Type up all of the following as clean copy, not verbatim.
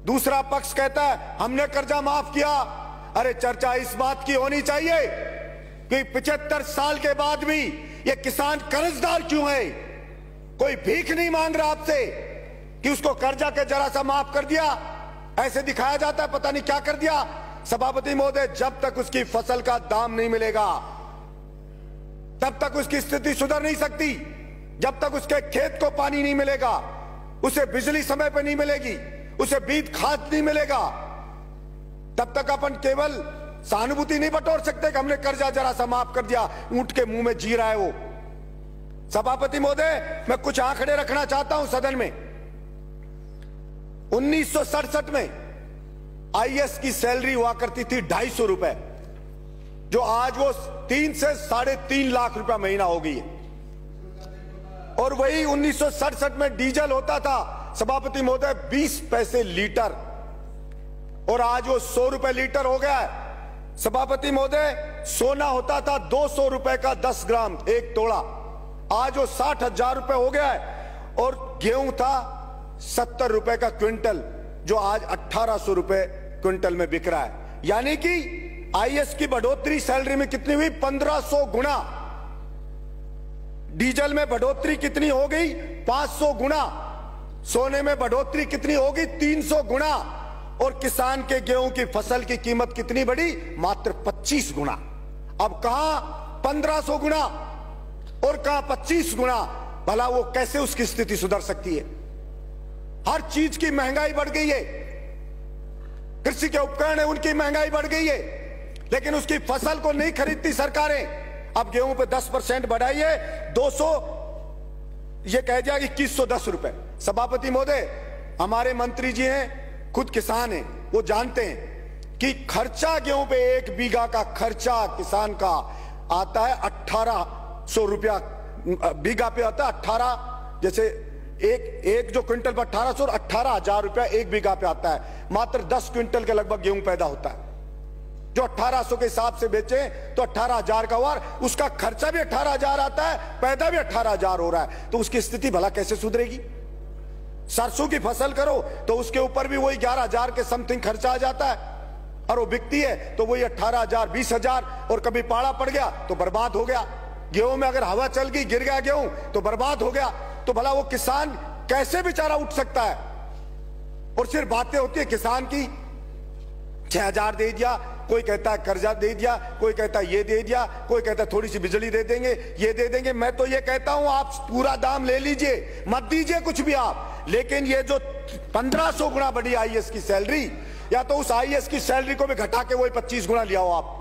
दूसरा पक्ष कहता है हमने कर्जा माफ किया। अरे चर्चा इस बात की होनी चाहिए कि 75 साल के बाद भी ये किसान कर्जदार क्यों है। कोई भीख नहीं मांग रहा आपसे कि उसको कर्जा के जरा सा माफ कर दिया, ऐसे दिखाया जाता है पता नहीं क्या कर दिया। सभापति महोदय, जब तक उसकी फसल का दाम नहीं मिलेगा तब तक उसकी स्थिति सुधर नहीं सकती। जब तक उसके खेत को पानी नहीं मिलेगा, उसे बिजली समय पर नहीं मिलेगी, उसे बीज खाद नहीं मिलेगा, तब तक अपन केवल सहानुभूति नहीं बटोर सकते कि हमने कर्जा जरा सा माफ कर दिया। ऊंट के मुंह में जी रहा है वो। सभापति महोदय, मैं कुछ आंकड़े रखना चाहता हूं सदन में। 1967 में आईएएस की सैलरी हुआ करती थी 250 रुपए, जो आज वो 3 से 3.5 लाख रुपया महीना हो गई है। और वही 1967 में डीजल होता था सभापति महोदय 20 पैसे लीटर, और आज वो 100 रुपए लीटर हो गया है। सभापति महोदय, सोना होता था 200 रुपए का 10 ग्राम 1 तोड़ा, आज वो 60,000 रुपए हो गया है। और गेहूं था 70 रुपए का क्विंटल, जो आज 1800 रुपए क्विंटल में बिक रहा है। यानी कि आईएएस की बढ़ोतरी सैलरी में कितनी हुई? 1500 गुना। डीजल में बढ़ोतरी कितनी हो गई? 500 गुना। सोने में बढ़ोतरी कितनी होगी? 300 गुना। और किसान के गेहूं की फसल की कीमत कितनी बढ़ी? मात्र 25 गुना। अब कहां 1500 गुना और कहां 25 गुना। भला वो कैसे उसकी स्थिति सुधर सकती है? हर चीज की महंगाई बढ़ गई है। कृषि के उपकरण है, उनकी महंगाई बढ़ गई है, लेकिन उसकी फसल को नहीं खरीदती सरकारें। अब गेहूं पे 10% बढ़ाई है, 200 ये कह दिया 2110 रुपए। सभापति महोदय, हमारे मंत्री जी हैं, खुद किसान हैं, वो जानते हैं कि खर्चा गेहूं पे 1 बीघा का खर्चा किसान का आता है 1800 रुपया बीघा पे आता है। 18 जैसे एक जो क्विंटल पर 1800 और 18,000 रुपया 1 बीघा पे आता है। मात्र 10 क्विंटल के लगभग गेहूं पैदा होता है। जो 1800 के हिसाब से बेचे तो 18,000 का वार, उसका खर्चा भी 18,000 आता है, पैदा भी 18,000 हो रहा है। तो उसकी स्थिति भला कैसे सुधरेगी? सरसों की फसल करो तो उसके ऊपर भी वही 11,000 के समथिंग खर्चा आ जाता है, और वो बिकती है तो वही 18,000 20,000, और कभी पाड़ा पड़ गया तो बर्बाद हो गया। गेहूं में अगर हवा चल गई, गिर गया गेहूं तो बर्बाद हो गया। तो भला वो किसान कैसे बेचारा उठ सकता है? और सिर्फ बातें होती है किसान की, 6,000 दे दिया, कोई कहता है कर्जा दे दिया, कोई कहता है ये दे दिया, कोई कहता है थोड़ी सी बिजली दे देंगे, ये दे देंगे। मैं तो ये कहता हूं आप पूरा दाम ले लीजिए, मत दीजिए कुछ भी आप, लेकिन ये जो 1500 गुना बढ़ी आईएएस की सैलरी, या तो उस आईएएस की सैलरी को भी घटा के वही 25 गुना लिया हो आप।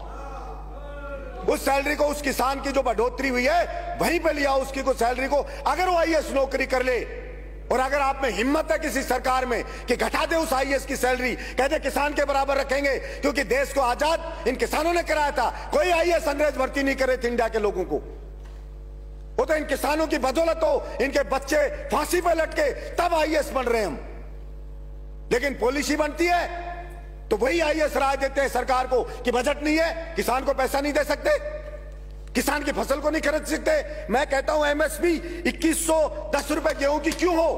उस सैलरी को, उस किसान की जो बढ़ोतरी हुई है वहीं पे लिया उसकी को सैलरी को। अगर वो आईएएस नौकरी कर ले, और अगर आप में हिम्मत है किसी सरकार में कि घटा दे उस आईएएस की सैलरी, कहते किसान के बराबर रखेंगे, क्योंकि देश को आजाद इन किसानों ने कराया था। कोई आईएएस अंग्रेज भर्ती नहीं करे थे इंडिया के लोगों को, वो तो इन किसानों की बदौलत हो, इनके बच्चे फांसी पे लटके तब आईएएस बन रहे हम। लेकिन पॉलिसी बनती है तो वही आईएएस राय देते हैं सरकार को कि बजट नहीं है, किसान को पैसा नहीं दे सकते, किसान की फसल को नहीं खरीद सकते। मैं कहता हूं एमएसपी 2110 रुपए गेहूं की क्यों हो?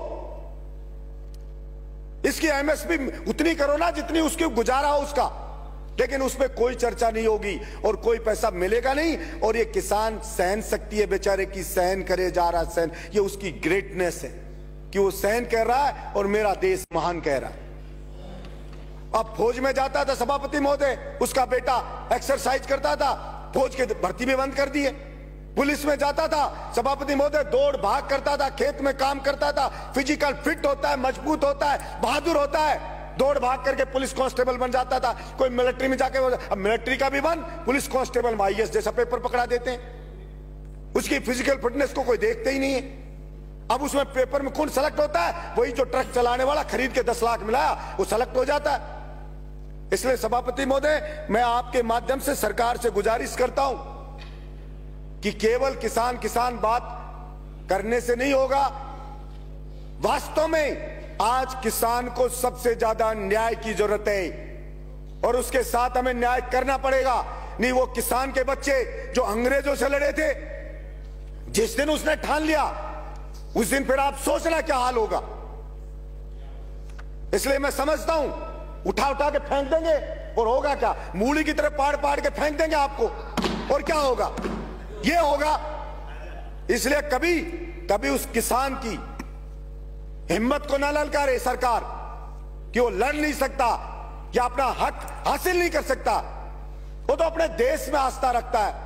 इसकी एमएसपी उतनी करो ना जितनी उसकी गुजारा हो उसका, लेकिन उसमें कोई चर्चा नहीं होगी और कोई पैसा मिलेगा नहीं। और ये किसान सहन शक्ति है बेचारे की, सहन करे जा रहा सहन, ये उसकी ग्रेटनेस है कि वो सहन कर रहा है और मेरा देश महान कह रहा है। अब फौज में जाता था सभापति महोदय, उसका बेटा एक्सरसाइज करता था, फौज की भर्ती भी बंद कर दी है। पुलिस में जाता था सभापति महोदय, दौड़ भाग करता था, खेत में काम करता था, फिजिकल फिट होता है, मजबूत होता है, बहादुर होता है, दौड़ भाग करके पुलिस कांस्टेबल बन जाता था। कोई मिलिट्री में जाके, अब मिलिट्री का भी बन, पुलिस कांस्टेबल में आईएएस जैसा पेपर पकड़ा देते हैं। उसकी फिजिकल फिटनेस को कोई देखते ही नहीं है। अब उसमें पेपर में कौन सेलेक्ट होता है? वही जो ट्रक चलाने वाला खरीद के 10 लाख मिलाया वो सेलेक्ट हो जाता है। इसलिए सभापति महोदय, मैं आपके माध्यम से सरकार से गुजारिश करता हूं कि केवल किसान किसान बात करने से नहीं होगा। वास्तव में आज किसान को सबसे ज्यादा न्याय की जरूरत है, और उसके साथ हमें न्याय करना पड़ेगा। नहीं वो किसान के बच्चे जो अंग्रेजों से लड़े थे, जिस दिन उसने ठान लिया उस दिन फिर आप सोचना क्या हाल होगा। इसलिए मैं समझता हूं उठा उठा के फेंक देंगे और होगा क्या, मूली की तरह पाड़ पाड़ के फेंक देंगे आपको, और क्या होगा, ये होगा। इसलिए कभी कभी उस किसान की हिम्मत को ना ललकारे सरकार कि वो लड़ नहीं सकता या अपना हक हासिल नहीं कर सकता, वो तो अपने देश में आस्था रखता है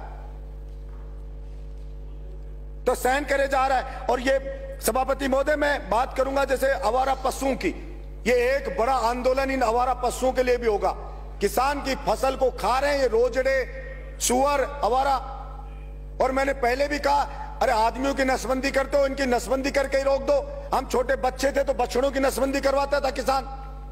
तो सहन करे जा रहा है। और ये सभापति महोदय, मैं बात करूंगा जैसे आवारा पशुओं की, ये एक बड़ा आंदोलन इन आवारा पशुओं के लिए भी होगा। किसान की फसल को खा रहे हैं ये रोजड़े, सुअर, आवारा। और मैंने पहले भी कहा, अरे आदमियों की नसबंदी करते हो, इनकी नसबंदी करके ही रोक दो। हम छोटे बच्चे थे तो बछड़ों की नसबंदी करवाता था किसान।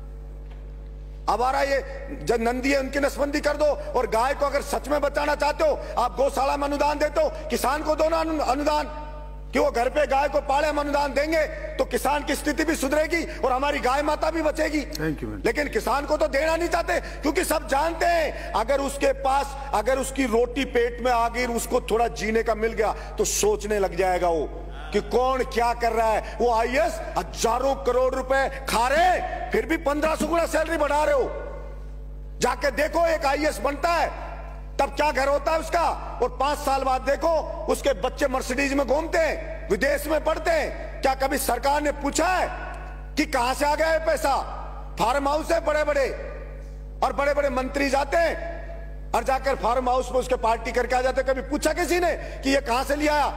आवारा ये जब नंदी है उनकी नसबंदी कर दो। और गाय को अगर सच में बचाना चाहते हो, आप गौशाला में अनुदान देते हो, किसान को दो ना अनुदान कि वो घर पे गाय को पाले। हम अनुदान देंगे तो किसान की स्थिति भी सुधरेगी और हमारी गाय माता भी बचेगी। लेकिन किसान को तो देना नहीं चाहते, क्योंकि सब जानते हैं अगर उसके पास, अगर उसकी रोटी पेट में आ गई, उसको थोड़ा जीने का मिल गया तो सोचने लग जाएगा वो कि कौन क्या कर रहा है। वो आईएएस हजारों करोड़ रुपए खा रहे, फिर भी 1500 गुना सैलरी बढ़ा रहे हो। जाके देखो एक आईएएस बनता है तब क्या घर होता है उसका, और 5 साल बाद देखो उसके बच्चे मर्सिडीज में घूमते हैं, विदेश में पढ़ते हैं। क्या कभी सरकार ने पूछा है कि कहां से आ गया है पैसा? फार्म हाउस है बड़े बड़े, और बड़े बड़े मंत्री जाते हैं और जाकर फार्म हाउस में उसके पार्टी करके आ जाते। कभी पूछा किसी ने कि ये कहां से लिया आया?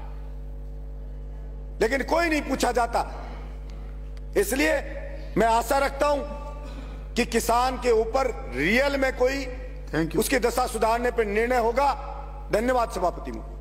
लेकिन कोई नहीं पूछा जाता। इसलिए मैं आशा रखता हूं कि किसान के ऊपर रियल में कोई उसकी दशा सुधारने पर निर्णय होगा। धन्यवाद सभापति।